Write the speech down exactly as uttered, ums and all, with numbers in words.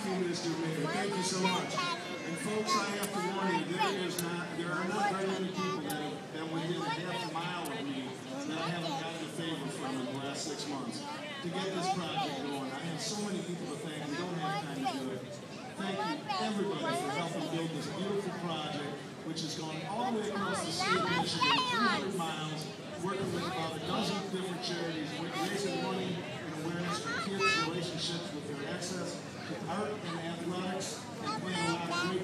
few minutes to admit it. Thank you so much. And folks, I have to warn you, there is not, there are not very many people that have been within half a mile of me that I haven't gotten a favor from in the last six months to get this project going. I have so many people to thank. We don't have time to do it. Thank you, everybody, for helping build this beautiful project, which has gone all the way across the state of Michigan, three hundred miles, working with about a dozen different charities, raising money and awareness for kids' relationships with their access to art and athletics, and playing a lot of great